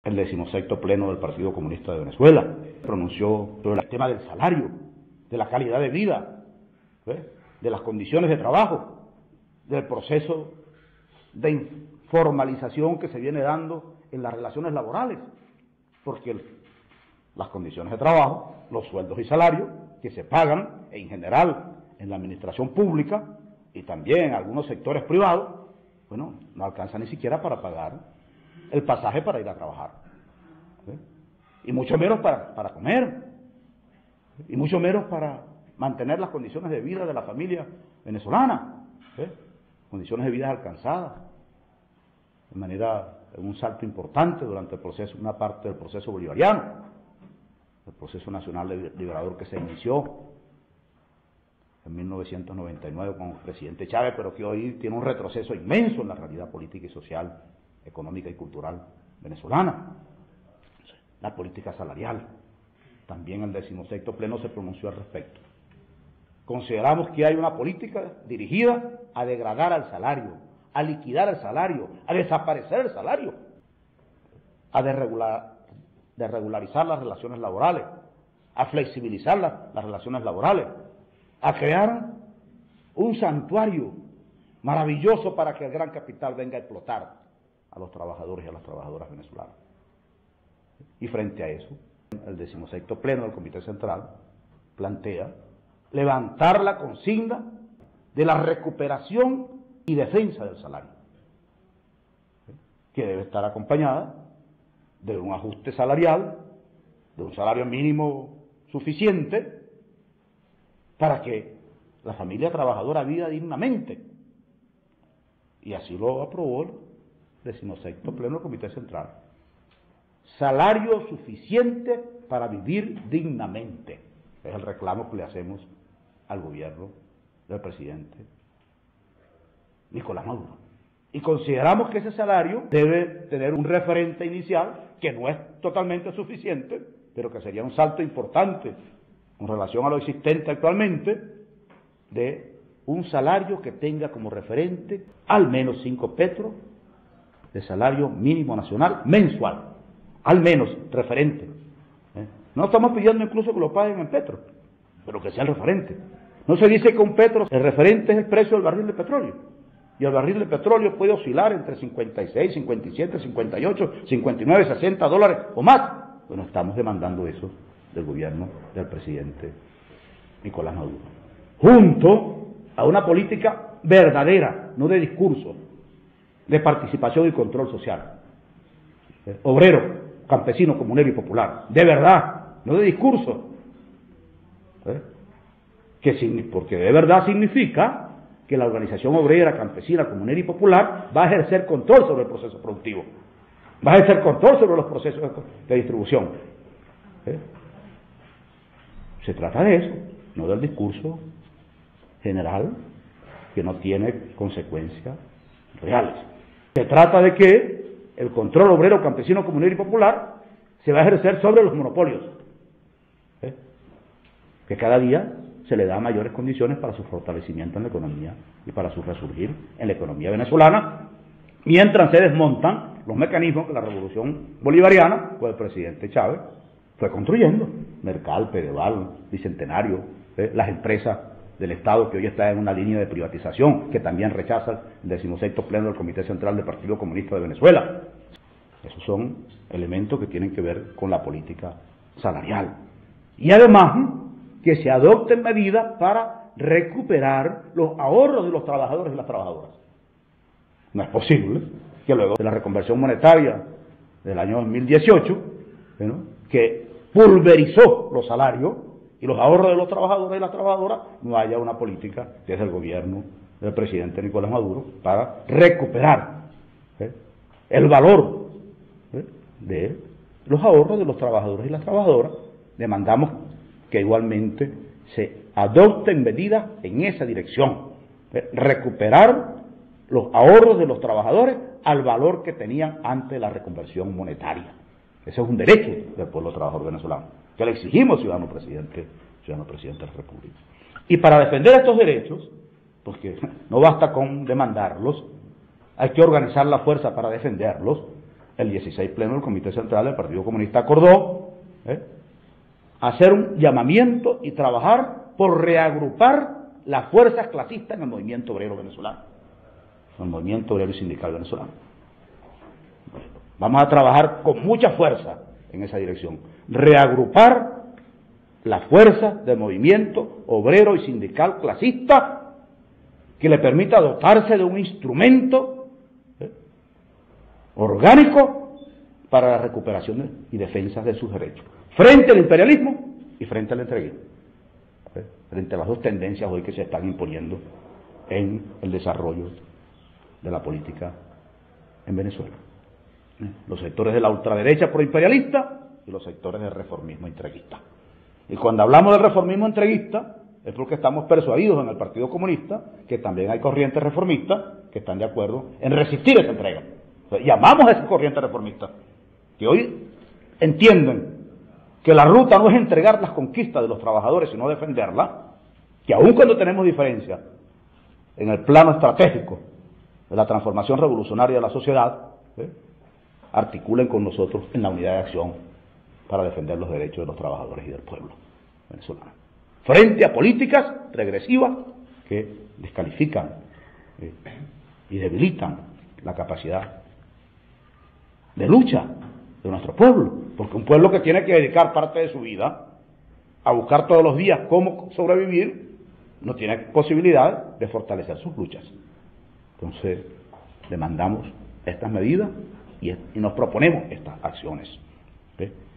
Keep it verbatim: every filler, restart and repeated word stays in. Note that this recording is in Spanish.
el decimosexto pleno del Partido Comunista de Venezuela pronunció sobre el tema del salario, de la calidad de vida, ¿ves?, de las condiciones de trabajo, del proceso de informalización que se viene dando en las relaciones laborales, porque el, las condiciones de trabajo, los sueldos y salarios que se pagan en general en la administración pública y también en algunos sectores privados, bueno, no alcanza ni siquiera para pagar el pasaje para ir a trabajar, ¿sí?, y mucho menos para, para comer, y mucho menos para mantener las condiciones de vida de la familia venezolana, ¿sí?, condiciones de vida alcanzadas de manera, en un salto importante durante el proceso, una parte del proceso bolivariano, el proceso nacional liberador que se inició en mil novecientos noventa y nueve con el presidente Chávez, pero que hoy tiene un retroceso inmenso en la realidad política y social, económica y cultural venezolana. La política salarial, también el decimosexto pleno se pronunció al respecto. Consideramos que hay una política dirigida a degradar al salario, a liquidar el salario, a desaparecer el salario, a desregular, desregularizar las relaciones laborales, a flexibilizar la, las relaciones laborales, a crear un santuario maravilloso para que el gran capital venga a explotar a los trabajadores y a las trabajadoras venezolanas. Y frente a eso, el decimosexto pleno del Comité Central plantea levantar la consigna de la recuperación y defensa del salario, que debe estar acompañada de un ajuste salarial, de un salario mínimo suficiente para que la familia trabajadora viva dignamente. Y así lo aprobó el decimosexto pleno del Comité Central. Salario suficiente para vivir dignamente. Es el reclamo que le hacemos al gobierno del presidente Nicolás Maduro. Y consideramos que ese salario debe tener un referente inicial, que no es totalmente suficiente, pero que sería un salto importante en relación a lo existente actualmente, de un salario que tenga como referente al menos cinco petros de salario mínimo nacional mensual. Al menos referente. ¿Eh? No estamos pidiendo incluso que lo paguen en petro, pero que sea el referente. No se dice que un petro, el referente es el precio del barril de petróleo, y el barril de petróleo puede oscilar entre cincuenta y seis, cincuenta y siete, cincuenta y ocho, cincuenta y nueve, sesenta dólares o más. Bueno, estamos demandando eso del gobierno del presidente Nicolás Maduro, junto a una política verdadera, no de discurso, de participación y control social. ¿Eh? Obrero, campesino, comunero y popular, de verdad, no de discurso, ¿eh? que, porque de verdad significa que la organización obrera, campesina, comunera y popular va a ejercer control sobre el proceso productivo, va a ejercer control sobre los procesos de, de distribución. ¿Eh? Se trata de eso, no del discurso general que no tiene consecuencias reales. Se trata de que el control obrero, campesino, comunero y popular se va a ejercer sobre los monopolios, ¿eh? que cada día se le da mayores condiciones para su fortalecimiento en la economía y para su resurgir en la economía venezolana, mientras se desmontan los mecanismos que la revolución bolivariana, pues el presidente Chávez, fue construyendo. Mercal, Pedeval, Bicentenario, ¿eh? las empresas del Estado que hoy está en una línea de privatización, que también rechaza el decimosexto pleno del Comité Central del Partido Comunista de Venezuela. Esos son elementos que tienen que ver con la política salarial. Y además, que se adopten medidas para recuperar los ahorros de los trabajadores y las trabajadoras. No es posible que luego de la reconversión monetaria del año dos mil dieciocho, ¿no?, que pulverizó los salarios y los ahorros de los trabajadores y las trabajadoras, no haya una política desde el gobierno del presidente Nicolás Maduro para recuperar ¿eh? el valor ¿eh? de los ahorros de los trabajadores y las trabajadoras. Demandamos que igualmente se adopten medidas en esa dirección, ¿eh? recuperar los ahorros de los trabajadores al valor que tenían antes de la reconversión monetaria. Ese es un derecho del pueblo trabajador venezolano, que le exigimos, ciudadano presidente, ciudadano presidente de la República. Y para defender estos derechos, porque no basta con demandarlos, hay que organizar la fuerza para defenderlos, el dieciséis pleno del Comité Central del Partido Comunista acordó ¿eh? hacer un llamamiento y trabajar por reagrupar las fuerzas clasistas en el movimiento obrero venezolano, en el movimiento obrero y sindical venezolano. Bueno, vamos a trabajar con mucha fuerza en esa dirección, reagrupar las fuerzas del movimiento obrero y sindical clasista que le permita dotarse de un instrumento ¿eh? orgánico para la recuperación y defensa de sus derechos, frente al imperialismo y frente al entreguismo, ¿eh? frente a las dos tendencias hoy que se están imponiendo en el desarrollo de la política en Venezuela. ¿eh? Los sectores de la ultraderecha proimperialista y los sectores del reformismo entreguista. Y cuando hablamos del reformismo entreguista, es porque estamos persuadidos en el Partido Comunista que también hay corrientes reformistas que están de acuerdo en resistir esa entrega. O sea, llamamos a esa corriente reformista, que hoy entienden que la ruta no es entregar las conquistas de los trabajadores, sino defenderlas, que aun cuando tenemos diferencias en el plano estratégico de la transformación revolucionaria de la sociedad, ¿eh? articulen con nosotros en la unidad de acción para defender los derechos de los trabajadores y del pueblo venezolano, frente a políticas regresivas que descalifican eh, y debilitan la capacidad de lucha de nuestro pueblo, porque un pueblo que tiene que dedicar parte de su vida a buscar todos los días cómo sobrevivir, no tiene posibilidad de fortalecer sus luchas. Entonces, demandamos estas medidas y, y nos proponemos estas acciones. ¿sí?